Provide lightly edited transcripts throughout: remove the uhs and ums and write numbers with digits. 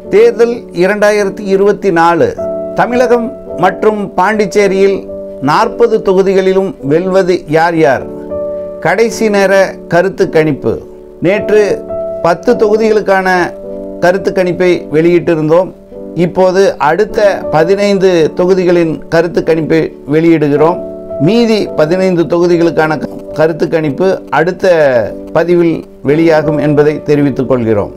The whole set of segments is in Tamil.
தேர்தல் 2024 தமிழகம் மற்றும் பாண்டிச்சேரியில் 40 தொகுதிகளிலும் வெல்வது யார் யார்? கடைசி நேர கருத்து கணிப்பு. நேற்று 10 தொகுதிகளுக்கான கருத்து கணிப்பை வெளியிட்டிருந்தோம். இப்போது அடுத்த 15 தொகுதிகளின் கருத்து கணிப்பை வெளியிடுகிறோம். மீதி 15 தொகுதிகளுக்கான கருத்து கணிப்பு அடுத்த பதிவில் வெளியாகும் என்பதை தெரிவித்துக் கொள்கிறோம்.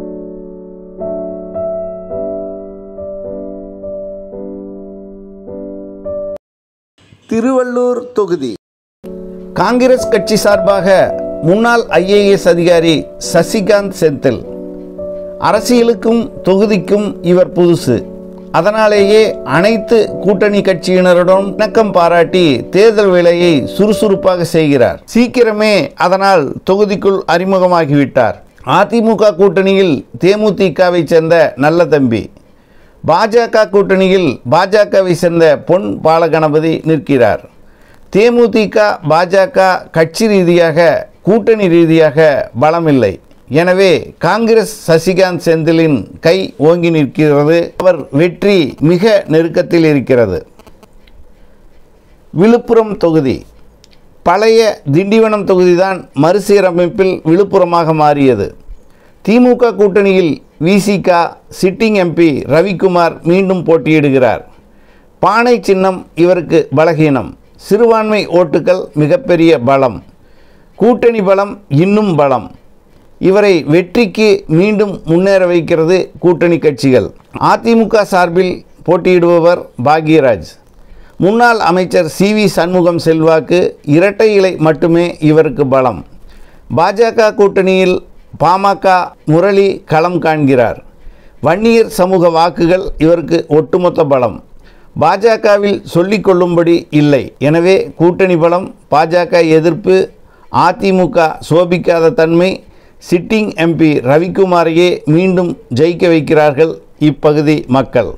திருவள்ளூர் தொகுதி. காங்கிரஸ் கட்சி சார்பாக முன்னாள் IAS அதிகாரி சசிகாந்த் செந்தில். அரசியலுக்கும் தொகுதிக்கும் இவர் புதுசு. அதனாலேயே அனைத்து கூட்டணி கட்சியினருடன் இணக்கம் பாராட்டி தேர்தல் வேலையை சுறுசுறுப்பாக செய்கிறார். சீக்கிரமே அதனால் தொகுதிக்குள் அறிமுகமாகிவிட்டார். அதிமுக கூட்டணியில் தேமுதிகவை சேர்ந்த நல்ல தம்பி, பாஜக கூட்டணியில் பாஜகவை சேர்ந்த பொன் பாலகணபதி நிற்கிறார். தேமுதிக பாஜக கட்சி ரீதியாக கூட்டணி ரீதியாக பலமில்லை. எனவே காங்கிரஸ் சசிகாந்த் செந்திலின் கை ஓங்கி நிற்கிறது. அவர் வெற்றி மிக நெருக்கத்தில் இருக்கிறது. விழுப்புரம் தொகுதி. பழைய திண்டிவனம் தொகுதிதான் மறுசீரமைப்பில் விழுப்புரமாக மாறியது. திமுக கூட்டணியில் விசிக சிட்டிங் MP ரவிக்குமார் மீண்டும் போட்டியிடுகிறார். பானை சின்னம் இவருக்கு பலகீனம். சிறுபான்மை ஓட்டுகள் மிகப்பெரிய பலம். கூட்டணி பலம் இன்னும் பலம். இவரை வெற்றிக்கு மீண்டும் முன்னேற வைக்கிறது கூட்டணி கட்சிகள். அதிமுக சார்பில் போட்டியிடுபவர் பாக்யராஜ். முன்னாள் அமைச்சர் CV சண்முகம் செல்வாக்கு, இரட்டை இலை மட்டுமே இவருக்கு பலம். பாஜக கூட்டணியில் பாமக முரளி களம் காண்கிறார். வன்னியர் சமூக வாக்குகள் இவருக்கு ஒட்டுமொத்த பலம். பாஜகவில் சொல்லிக்கொள்ளும்படி இல்லை. எனவே கூட்டணி பலம், பாஜக எதிர்ப்பு, அதிமுக சோபிக்காத தன்மை சிட்டிங் MP ரவிக்குமாரையே மீண்டும் ஜெயிக்க வைக்கிறார்கள் இப்பகுதி மக்கள்.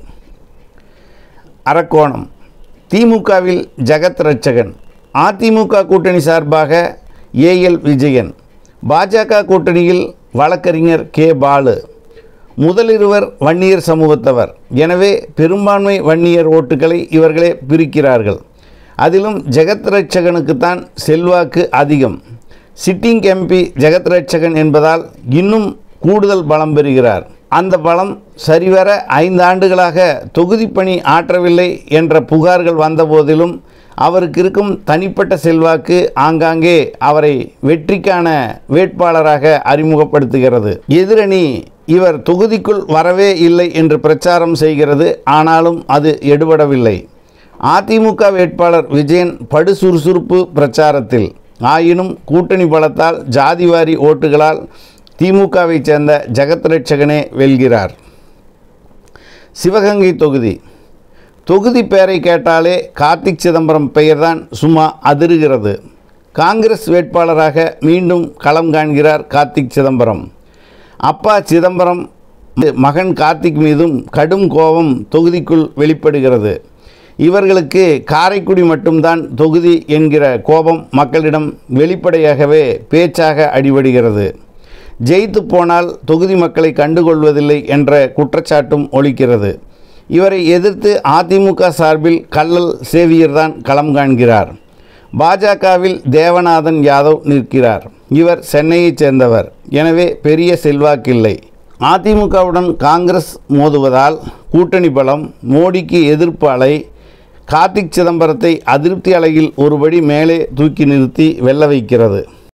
அரக்கோணம். திமுகவில் ஜெகத் ரட்சகன். அதிமுக கூட்டணி சார்பாக AL விஜயன். பாஜக கூட்டணியில் வழக்கறிஞர் K பாலு. முதலிருவர் வன்னியர் சமூகத்தவர். எனவே பெரும்பான்மை வன்னியர் ஓட்டுகளை இவர்களே பிரிக்கிறார்கள். அதிலும் ஜெகத் ரட்சகனுக்குத்தான் செல்வாக்கு அதிகம். சிட்டிங் MP ஜெகத் ரட்சகன் என்பதால் இன்னும் கூடுதல் பலம் பெறுகிறார். அந்த பலம் சரிவர 5 ஆண்டுகளாக தொகுதி பணி ஆற்றவில்லை என்ற புகார்கள் வந்தபோதிலும் அவருக்கு இருக்கும் தனிப்பட்ட செல்வாக்கு ஆங்காங்கே அவரை வெற்றிக்கான வேட்பாளராக அறிமுகப்படுத்துகிறது. எதிரணி இவர் தொகுதிக்குள் வரவே இல்லை என்று பிரச்சாரம் செய்கிறது. ஆனாலும் அது எடுபடவில்லை. அதிமுக வேட்பாளர் விஜயன் படு சுறுசுறுப்பு பிரச்சாரத்தில். ஆயினும் கூட்டணி பலத்தால் ஜாதிவாரி ஓட்டுகளால் திமுகவை சேர்ந்த ஜெகத் ரட்சகனே வெல்கிறார். சிவகங்கை தொகுதி. தொகுதி பெயரை கேட்டாலே கார்த்திக் சிதம்பரம் பெயர்தான் சும்மா அதிருகிறது. காங்கிரஸ் வேட்பாளராக மீண்டும் களம் காண்கிறார் கார்த்திக் சிதம்பரம். அப்பா சிதம்பரம் மகன் கார்த்திக் மீதும் கடும் கோபம் தொகுதிக்குள் வெளிப்படுகிறது. இவர்களுக்கு காரைக்குடி மட்டும்தான் தொகுதி என்கிற கோபம் மக்களிடம் வெளிப்படையாகவே பேச்சாக அடிபடுகிறது. ஜெயித்து போனால் தொகுதி மக்களை கண்டுகொள்வதில்லை என்ற குற்றச்சாட்டும் ஒலிக்கிறது. இவரை எதிர்த்து அதிமுக சார்பில் கள்ளல் சேவியர் தான் களம் காண்கிறார். பாஜகவில் தேவநாதன் யாதவ் நிற்கிறார். இவர் சென்னையைச் சேர்ந்தவர். எனவே பெரிய செல்வாக்கில்லை. அதிமுகவுடன் காங்கிரஸ் மோதுவதால் கூட்டணி பலம், மோடிக்கு எதிர்ப்பு அலை கார்த்திக் சிதம்பரத்தை அதிருப்தி அலையில் ஒருபடி மேலே தூக்கி நிறுத்தி வெல்ல வைக்கிறது.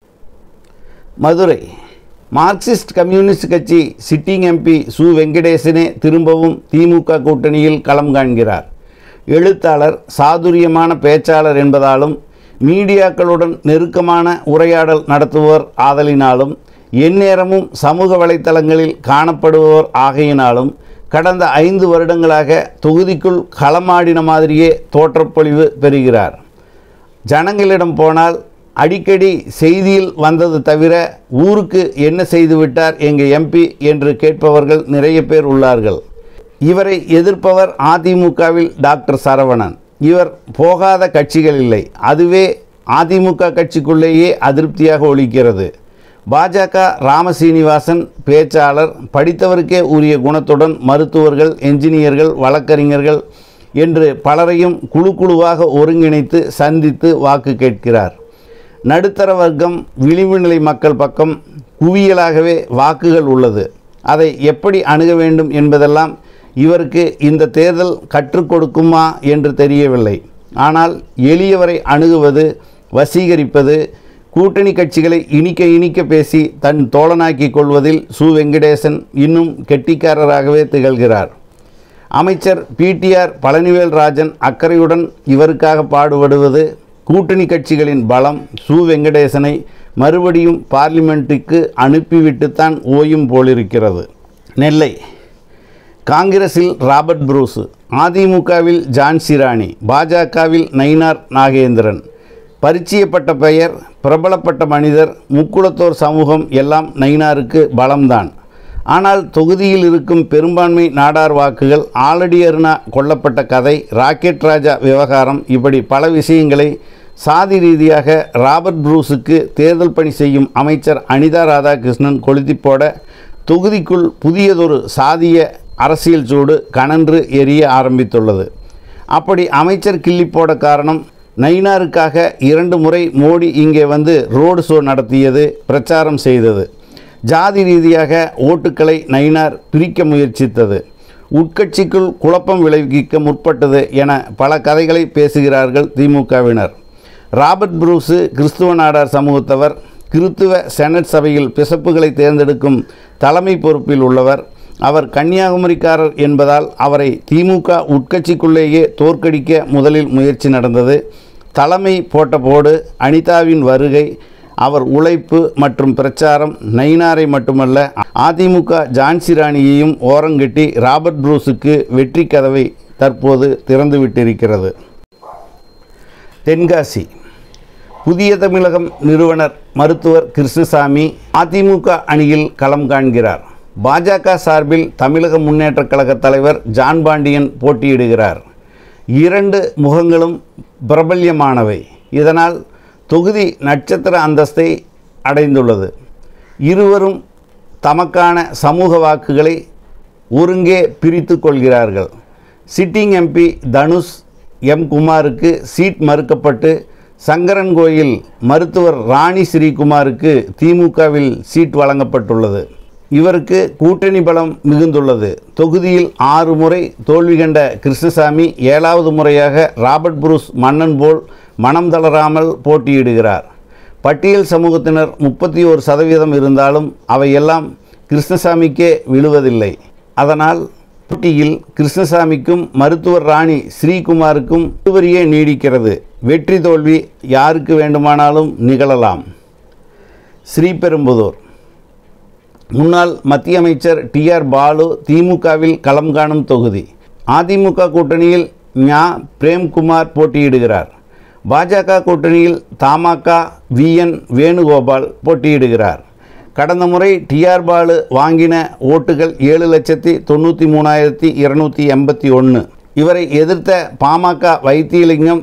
மதுரை. மார்க்சிஸ்ட் கம்யூனிஸ்ட் கட்சி சிட்டிங் MP சு வெங்கடேசனே திரும்பவும் திமுக கூட்டணியில் களம் காண்கிறார். எழுத்தாளர், சாதுரியமான பேச்சாளர் என்பதாலும் மீடியாக்களுடன் நெருக்கமான உரையாடல் நடத்துபவர் ஆதலினாலும் எந்நேரமும் சமூக வலைத்தளங்களில் காணப்படுபவர் ஆகையினாலும் கடந்த 5 வருடங்களாக தொகுதிக்குள் களமாடின மாதிரியே தோற்றப்பொழிவு பெறுகிறார். ஜனங்களிடம் போனால் அடிக்கடி செய்தியில் வந்தது தவிர ஊருக்கு என்ன செய்துவிட்டார் எங்கள் MP என்று கேட்பவர்கள் நிறைய பேர் உள்ளார்கள். இவரை எதிர்ப்பவர் அதிமுகவில் டாக்டர் சரவணன். இவர் போகாத கட்சிகள் இல்லை. அதுவே அதிமுக கட்சிக்குள்ளேயே அதிருப்தியாக ஒலிக்கிறது. பாஜக ராமசீனிவாசன் பேச்சாளர், படித்தவருக்கே உரிய குணத்துடன் மருத்துவர்கள், என்ஜினியர்கள், வழக்கறிஞர்கள் என்று பலரையும் குழு குழுவாக ஒருங்கிணைத்து சந்தித்து வாக்கு கேட்கிறார். நடுத்தர வர்க்கம், விளிம்பு நிலை மக்கள் பக்கம் குவியலாகவே வாக்குகள் உள்ளது. அதை எப்படி அணுக வேண்டும் என்பதெல்லாம் இவருக்கு இந்த தேர்தல் கற்றுக் கொடுக்குமா என்று தெரியவில்லை. ஆனால் எளியவரை அணுகுவது, வசீகரிப்பது, கூட்டணி கட்சிகளை இனிக்க பேசி தன் தோழனாக்கி கொள்வதில் சு. வெங்கடேசன் இன்னும் கெட்டிக்காரராகவே திகழ்கிறார். அமைச்சர் பிடிஆர் பழனிவேல் ராஜன் அக்கறையுடன் இவருக்காக பாடுபடுவது கூட்டணி கட்சிகளின் பலம் சு. வெங்கடேசனை மறுபடியும் பார்லிமெண்ட்டுக்கு அனுப்பிவிட்டுத்தான் ஓயும் போலிருக்கிறது. நெல்லை காங்கிரஸில் ராபர்ட் புரூஸ், அதிமுகவில் ஜான்சி ராணி, பாஜகவில் நயினார் நாகேந்திரன். பரிச்சயப்பட்ட பெயர், பிரபலப்பட்ட மனிதர், முக்குளத்தோர் சமூகம் எல்லாம் நயினாருக்கு பலம்தான். ஆனால் தொகுதியில் இருக்கும் பெரும்பான்மை நாடார் வாக்குகள், ஆலடி அருணா கொல்லப்பட்ட கதை, ராக்கெட் ராஜா விவகாரம், இப்படி பல விஷயங்களை சாதி ரீதியாக ராபர்ட் புரூஸுக்கு தேர்தல் பணி செய்யும் அமைச்சர் அனிதா ராதாகிருஷ்ணன் கொளுத்தி போட தொகுதிக்குள் புதியதொரு சாதிய அரசியல் சூடு கனன்று எரிய ஆரம்பித்துள்ளது. அப்படி அமைச்சர் கிள்ளி போட காரணம், நயினாருக்காக 2 முறை மோடி இங்கே வந்து ரோடு ஷோ நடத்தியது, பிரச்சாரம் செய்தது. ஜாதி ரீதியாக ஓட்டுக்களை நயினார் பிரிக்க முயற்சித்தது, உட்கட்சிக்குள் குழப்பம் விளைவிக்க முற்பட்டது என பல கதைகளை பேசுகிறார்கள் திமுகவினர். ராபர்ட் புரூஸ் கிறிஸ்துவ நாடார் சமூகத்தவர், கிறிஸ்துவ செனட் சபையில் பிசப்புகளை தேர்ந்தெடுக்கும் தலைமை பொறுப்பில் உள்ளவர். அவர் கன்னியாகுமரிக்காரர் என்பதால் அவரை திமுக உட்கட்சிக்குள்ளேயே தோற்கடிக்க முதலில் முயற்சி நடந்தது. தலைமை போட்ட போடு, அனிதாவின் வருகை, அவர் உழைப்பு மற்றும் பிரச்சாரம் நயினாரை மட்டுமல்ல அதிமுக ஜான்சி ராணியையும் ஓரங்கட்டி ராபர்ட் புரூஸுக்கு வெற்றி கதவை தற்போது திறந்துவிட்டிருக்கிறது. தென்காசி புதிய தமிழகம் நிறுவனர் மருத்துவர் கிருஷ்ணசாமி அதிமுக அணியில் களம் காண்கிறார். பாஜக சார்பில் தமிழக முன்னேற்றக் கழக தலைவர் ஜான் பாண்டியன் போட்டியிடுகிறார். 2 முகங்களும் பிரபல்யமானவை. இதனால் தொகுதி நட்சத்திர அந்தஸ்தை அடைந்துள்ளது. இருவரும் தமக்கான சமூக வாக்குகளை ஒருங்கே பிரித்து கொள்கிறார்கள். Sitting MP Dhanush M. குமாருக்கு சீட் மறுக்கப்பட்டு சங்கரன்கோயில் மருத்துவர் ராணி ஸ்ரீகுமாருக்கு திமுகவில் சீட் வழங்கப்பட்டுள்ளது. இவருக்கு கூட்டணி பலம் மிகுந்துள்ளது. தொகுதியில் 6 முறை தோல்வி கண்ட கிருஷ்ணசாமி 7வது முறையாக ராபர்ட் புரூஸ் மன்னன் போல் மனம் தளராமல் போட்டியிடுகிறார். பட்டியல் சமூகத்தினர் 31% இருந்தாலும் அவையெல்லாம் கிருஷ்ணசாமிக்கே விழுவதில்லை. அதனால் போட்டியில் கிருஷ்ணசாமிக்கும் மருத்துவர் ராணி ஸ்ரீகுமாருக்கும் இருவரியே நீடிக்கிறது. வெற்றி தோல்வி யாருக்கு வேண்டுமானாலும் நிகழலாம். ஸ்ரீபெரும்புதூர் முன்னாள் மத்திய அமைச்சர் டி.ஆர். பாலு திமுகவில் களம் காணும் தொகுதி. அதிமுக கூட்டணியில் ஞா. பிரேம்குமார் போட்டியிடுகிறார். பாஜக கூட்டணியில் தமாக வி.என். வேணுகோபால் போட்டியிடுகிறார். கடந்த முறை டி.ஆர். பாலு வாங்கின ஓட்டுகள் 7,93,281. இவரை எதிர்த்த பாமக வைத்தியலிங்கம்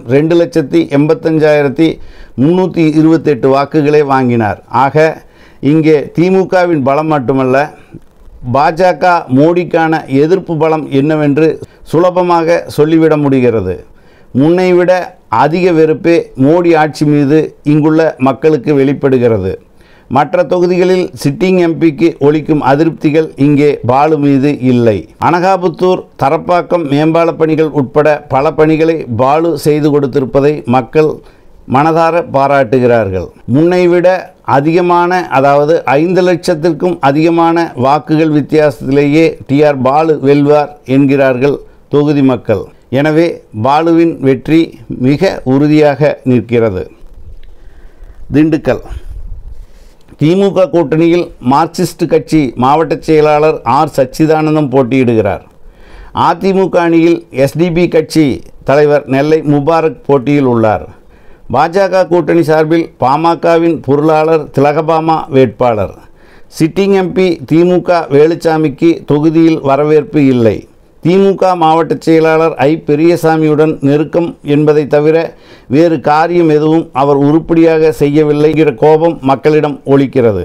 2,85,328 வாக்குகளை வாங்கினார். ஆக இங்கே திமுகவின் பலம் மட்டுமல்ல, பாஜக மோடிக்கான எதிர்ப்பு பலம் என்னவென்று சுலபமாக சொல்லிவிட முடிகிறது. முன்னைவிட அதிக வெறுப்பே மோடி ஆட்சி மீது இங்குள்ள மக்களுக்கு வெளிப்படுகிறது. மற்ற தொகுதிகளில் சிட்டிங் எம்பிக்கு ஒலிக்கும் அதிருப்திகள் இங்கே பாலு மீது இல்லை. அனகாபுத்தூர், தரப்பாக்கம் மேம்பால பணிகள் உட்பட பல பணிகளை பாலு செய்து கொடுத்திருப்பதை மக்கள் மனதார பாராட்டுகிறார்கள். முன்னைவிட அதிகமான, அதாவது 5 லட்சத்திற்கும் அதிகமான வாக்குகள் வித்தியாசத்திலேயே டி.ஆர். பாலு வெல்வார் என்கிறார்கள் தொகுதி மக்கள். எனவே பாலுவின் வெற்றி மிக உறுதியாக நிற்கிறது. திண்டுக்கல் திமுக கூட்டணியில் மார்க்சிஸ்ட் கட்சி மாவட்ட செயலாளர் ஆர். சச்சிதானந்தம் போட்டியிடுகிறார். அதிமுக அணியில் எஸ்டிபி கட்சி தலைவர் நெல்லை முபாரக் போட்டியில் உள்ளார். பாஜக கூட்டணி சார்பில் பாமகவின் பொருளாளர் திலகபாமா வேட்பாளர். சிட்டிங் எம்பி திமுக வேலுச்சாமிக்கு தொகுதியில் வரவேற்பு இல்லை. திமுக மாவட்ட செயலாளர் ஐ. பெரியசாமியுடன் நெருக்கம் என்பதை தவிர வேறு காரியம் எதுவும் அவர் உருப்படியாக செய்யவில்லை என்கிற கோபம் மக்களிடம் ஒலிக்கிறது.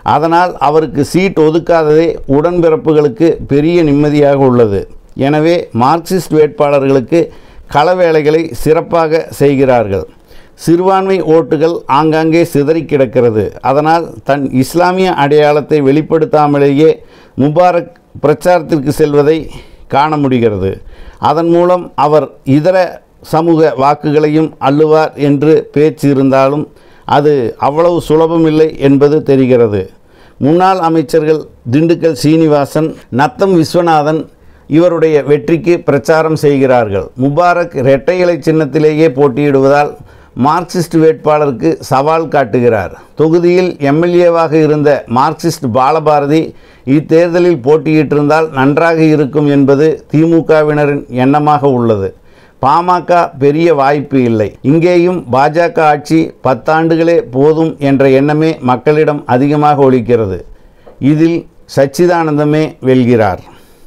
அதனால் அவருக்கு சீட் ஒதுக்காததே உடன்பிறப்புகளுக்கு பெரிய நிம்மதியாக உள்ளது. எனவே மார்க்சிஸ்ட் வேட்பாளர்களுக்கு களவேளைகளை சிறப்பாக செய்கிறார்கள். சிறுபான்மை ஓட்டுகள் ஆங்காங்கே சிதறி கிடக்கிறது. அதனால் தன் இஸ்லாமிய அடையாளத்தை வெளிப்படுத்தாமலேயே முபாரக் பிரச்சாரத்திற்கு செல்வதை காண முடிகிறது. அதன் மூலம் அவர் இதர சமூக வாக்குகளையும் அள்ளுவார் என்று பேச்சு இருந்தாலும் அது அவ்வளவு சுலபமில்லை என்பது தெரிகிறது. முன்னாள் அமைச்சர்கள் திண்டுக்கல் சீனிவாசன், நத்தம் விஸ்வநாதன் இவருடைய வெற்றிக்கு பிரச்சாரம் செய்கிறார்கள். முபாரக் இரட்டை இலை சின்னத்திலேயே போட்டியிடுவதால் மார்க்சிஸ்ட் வேட்பாளருக்கு சவால் காட்டுகிறார். தொகுதியில் எம்எல்ஏவாக இருந்த மார்க்சிஸ்ட் பாலபாரதி இத்தேர்தலில் போட்டியிட்டிருந்தால் நன்றாக இருக்கும் என்பது திமுகவினரின் எண்ணமாக உள்ளது. பாமக பெரிய வாய்ப்பு இல்லை. இங்கேயும் பாஜக ஆட்சி 10 ஆண்டுகளே போதும் என்ற எண்ணமே மக்களிடம் அதிகமாக ஒலிக்கிறது. இதில் சச்சிதானந்தமே வெல்கிறார்.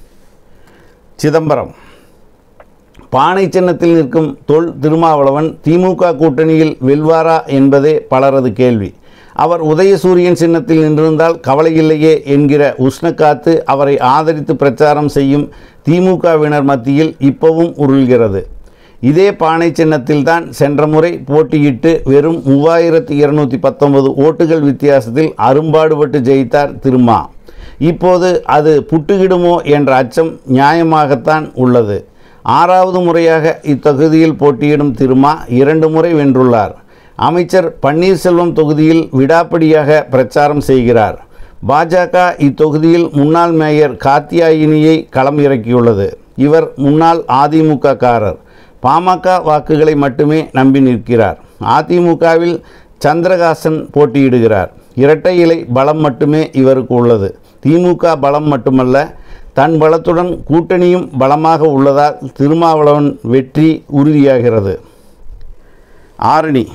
சிதம்பரம் பானை சின்னத்தில் நிற்கும் தொல் திருமாவளவன் திமுக கூட்டணியில் வெல்வாரா என்பதே பலரது கேள்வி. அவர் உதயசூரியன் சின்னத்தில் நின்றிருந்தால் கவலையில்லையே என்கிற உஷ்ணக்காத்து அவரை ஆதரித்து பிரச்சாரம் செய்யும் திமுகவினர் மத்தியில் இப்பவும் உருள்கிறது. இதே பானை சின்னத்தில்தான் சென்ற முறை போட்டியிட்டு வெறும் 3219 ஓட்டுகள் வித்தியாசத்தில் அரும்பாடுபட்டு ஜெயித்தார் திருமா. இப்போது அது புட்டுகிடுமோ என்ற அச்சம் நியாயமாகத்தான் உள்ளது. 6வது முறையாக இத்தொகுதியில் போட்டியிடும் திருமா 2 முறை வென்றுள்ளார். அமைச்சர் பன்னீர்செல்வம் தொகுதியில் விடாப்பிடியாக பிரச்சாரம் செய்கிறார். பாஜக இத்தொகுதியில் முன்னாள் மேயர் காத்தியாயினியை களம் இறக்கியுள்ளது. இவர் முன்னாள் அதிமுக காரர். பாமக வாக்குகளை மட்டுமே நம்பி நிற்கிறார். அதிமுகவில் சந்திரகாசன் போட்டியிடுகிறார். இரட்டை இலை பலம் மட்டுமே இவருக்கு உள்ளது. திமுக பலம் மட்டுமல்ல, தன் பலத்துடன் கூட்டணியும் பலமாக உள்ளதால் திருமாவளவன் வெற்றி உறுதியாகிறது. ஆரணி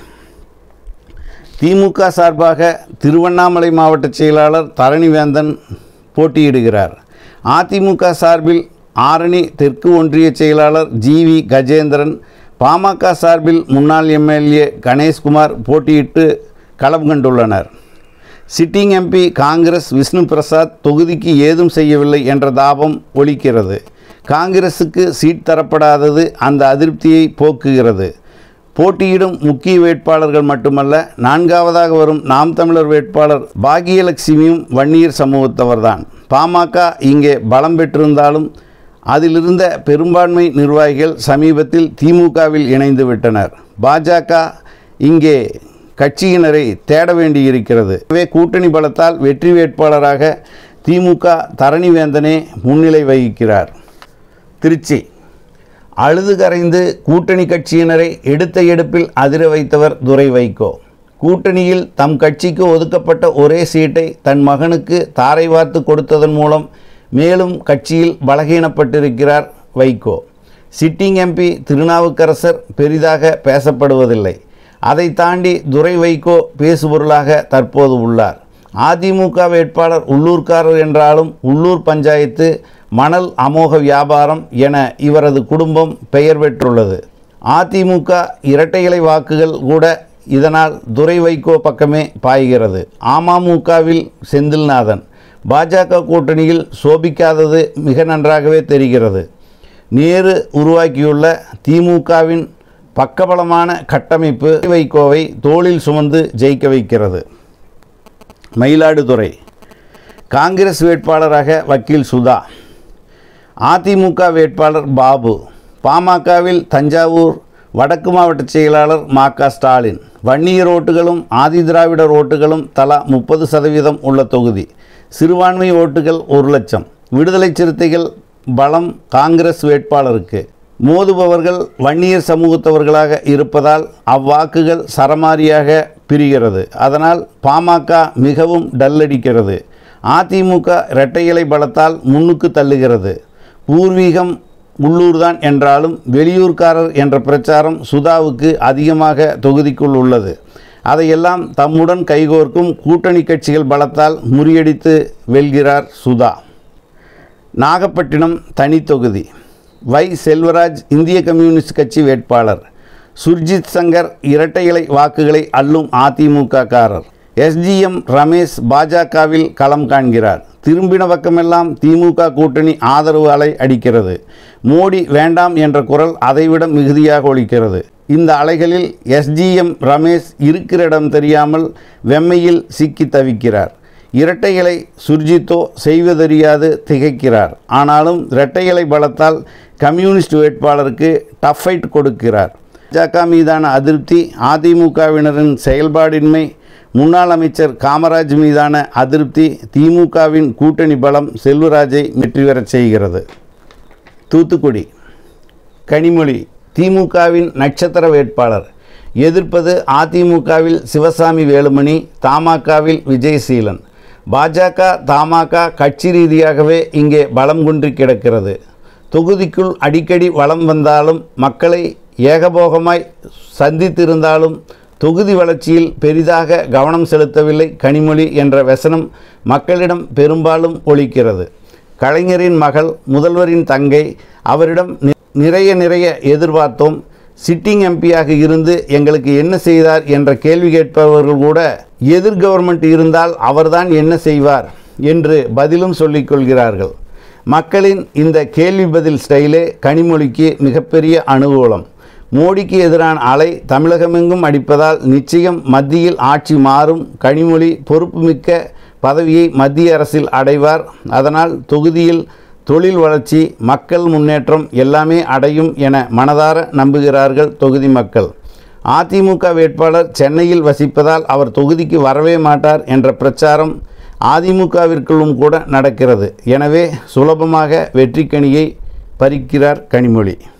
திமுக சார்பாக திருவண்ணாமலை மாவட்ட செயலாளர் தரணிவேந்தன் போட்டியிடுகிறார். அதிமுக சார்பில் ஆரணி தெற்கு ஒன்றிய செயலாளர் ஜிவி கஜேந்திரன், பாமக சார்பில் முன்னாள் எம்எல்ஏ கணேஷ்குமார் போட்டியிட்டு களம் கண்டுள்ளனர். Sitting MP Congress Vishnu Prasad தொகுதிக்கு ஏதும் செய்யவில்லை என்ற தாபம் ஒலிக்கிறது. காங்கிரஸுக்கு சீட் தரப்படாதது அந்த அதிருப்தியை போக்குகிறது. போட்டியிடும் முக்கிய வேட்பாளர்கள் மட்டுமல்ல, 4வதாக வரும் நாம் தமிழர் வேட்பாளர் பாகியலட்சுமியும் வன்னியர் சமூகத்தவர்தான். பாமக இங்கே பலம் பெற்றிருந்தாலும் அதிலிருந்த பெரும்பான்மை நிர்வாகிகள் சமீபத்தில் திமுகவில் இணைந்து விட்டனர். பாஜக இங்கே கட்சியினரை தேட வேண்டியிருக்கிறது. எனவே கூட்டணி பலத்தால் வெற்றி வேட்பாளராக திமுக தரணிவேந்தனே முன்னிலை வகிக்கிறார். திருச்சி அழுது கரைந்து கூட்டணி கட்சியினரை எடுத்த எடுப்பில் அதிர வைத்தவர் துரை வைகோ. கூட்டணியில் தம் கட்சிக்கு ஒதுக்கப்பட்ட ஒரே சீட்டை தன் மகனுக்கு தாரை வார்த்து கொடுத்ததன் மூலம் மேலும் கட்சியில் பலகீனப்பட்டிருக்கிறார் வைகோ. சிட்டிங் எம்பி திருநாவுக்கரசர் பெரிதாக பேசப்படுவதில்லை. அதை தாண்டி துரை வைகோ பேசுபொருளாக தற்போது உள்ளார். அதிமுக வேட்பாளர் உள்ளூர்காரர் என்றாலும் உள்ளூர் பஞ்சாயத்து, மணல் அமோக வியாபாரம் என இவரது குடும்பம் பெயர் பெற்றுள்ளது. அதிமுக இரட்டை இலை வாக்குகள் கூட இதனால் துரை வைகோ பக்கமே பாய்கிறது. அமமுகவில் செந்தில்நாதன், பாஜக கூட்டணியில் சோபிக்காதது மிக நன்றாகவே தெரிகிறது. நேரு உருவாக்கியுள்ள திமுகவின் பக்கபலமான கட்டமைப்பு வைகோவை தோளில் சுமந்து ஜெயிக்க வைக்கிறது. மயிலாடுதுறை காங்கிரஸ் வேட்பாளராக வக்கீல் சுதா, அதிமுக வேட்பாளர் பாபு, பாமகவில் தஞ்சாவூர் வடக்கு மாவட்ட செயலாளர் மா.க. ஸ்டாலின். வன்னியர் ஓட்டுகளும் ஆதி திராவிடர் ஓட்டுகளும் தலா 30% உள்ள தொகுதி. சிறுபான்மை ஓட்டுகள் 1,00,000. விடுதலை சிறுத்தைகள் பலம் காங்கிரஸ் வேட்பாளருக்கு. மோதுபவர்கள் வன்னியர் சமூகத்தவர்களாக இருப்பதால் அவ்வாக்குகள் சரமாரியாக பிரிகிறது. அதனால் பாமக மிகவும் டல்லடிக்கிறது. அதிமுக இரட்டை இலை பலத்தால் முன்னுக்கு தள்ளுகிறது. பூர்வீகம் உள்ளூர்தான் என்றாலும் வெளியூர்காரர் என்ற பிரச்சாரம் சுதாவுக்கு அதிகமாக தொகுதிக்குள் உள்ளது. அதையெல்லாம் தம்முடன் கைகோர்க்கும் கூட்டணி கட்சிகள் பலத்தால் முறியடித்து வெல்கிறார் சுதா. நாகப்பட்டினம் தனி தொகுதி. வை. செல்வராஜ் இந்திய கம்யூனிஸ்ட் கட்சி வேட்பாளர். சுர்ஜித் சங்கர் இரட்டை இலை வாக்குகளை அள்ளும் அதிமுக காரர். எஸ்ஜிஎம் ரமேஷ் பாஜகவில் களம் காண்கிறார். திரும்பின பக்கமெல்லாம் திமுக கூட்டணி ஆதரவு அலை அடிக்கிறது. மோடி வேண்டாம் என்ற குரல் அதைவிட மிகுதியாக ஒலிக்கிறது. இந்த அலைகளில் எஸ்ஜிஎம் ரமேஷ் இருக்கிற இடம் தெரியாமல் வெம்மையில் சிக்கி தவிக்கிறார். இரட்டை இலை சுர்ஜித்தோ செய்வதறியாது திகைக்கிறார். ஆனாலும் இரட்டை இலை பலத்தால் கம்யூனிஸ்ட் வேட்பாளருக்கு டஃப் ஃபைட் கொடுக்கிறார். பாஜக மீதான அதிருப்தி, அதிமுகவினரின் செயல்பாடின்மை, முன்னாள் அமைச்சர் காமராஜ் மீதான அதிருப்தி, திமுகவின் கூட்டணி பலம் செல்வராஜை வெற்றி பெறச் செய்கிறது. தூத்துக்குடி கனிமொழி திமுகவின் நட்சத்திர வேட்பாளர். எதிர்ப்பது அதிமுகவில் சிவசாமி வேலுமணி, தமாகவில் விஜயசீலன். பாஜக தமாக கட்சி ரீதியாகவே இங்கே பலம் குன்றி கிடக்கிறது. தொகுதிக்குள் அடிக்கடி வலம் வந்தாலும், மக்களை ஏகபோகமாய் சந்தித்திருந்தாலும் தொகுதி வளர்ச்சியில் பெரிதாக கவனம் செலுத்தவில்லை கனிமொழி என்ற வசனம் மக்களிடம் பெரும்பாலும் ஒலிக்கிறது. கலைஞரின் மகள், முதல்வரின் தங்கை, அவரிடம் நிறைய எதிர்பார்த்தோம். சிட்டிங் எம்பியாக இருந்து எங்களுக்கு என்ன செய்தார் என்ற கேள்வி கேட்பவர்கள் கூட எதிர் கவர்மெண்ட் இருந்தால் அவர்தான் என்ன செய்வார் என்று பதிலும் சொல்லிக்கொள்கிறார்கள். மக்களின் இந்த கேள்வி பதில் ஸ்டைலே கனிமொழிக்கு மிகப்பெரிய அனுகூலம். மோடிக்கு எதிரான அலை தமிழகமெங்கும் அடிப்பதால் நிச்சயம் மத்தியில் ஆட்சி மாறும். கனிமொழி பொறுப்புமிக்க பதவியை மத்திய அரசில் அடைவார். அதனால் தொகுதியில் தொழில் வளர்ச்சி, மக்கள் முன்னேற்றம் எல்லாமே அடையும் என மனதார நம்புகிறார்கள் தொகுதி மக்கள். அதிமுக வேட்பாளர் சென்னையில் வசிப்பதால் அவர் தொகுதிக்கு வரவே மாட்டார் என்ற பிரச்சாரம் அதிமுகவிற்குள்ளும் கூட நடக்கிறது. எனவே சுலபமாக வெற்றிக்கனியை பறிக்கிறார் கனிமொழி.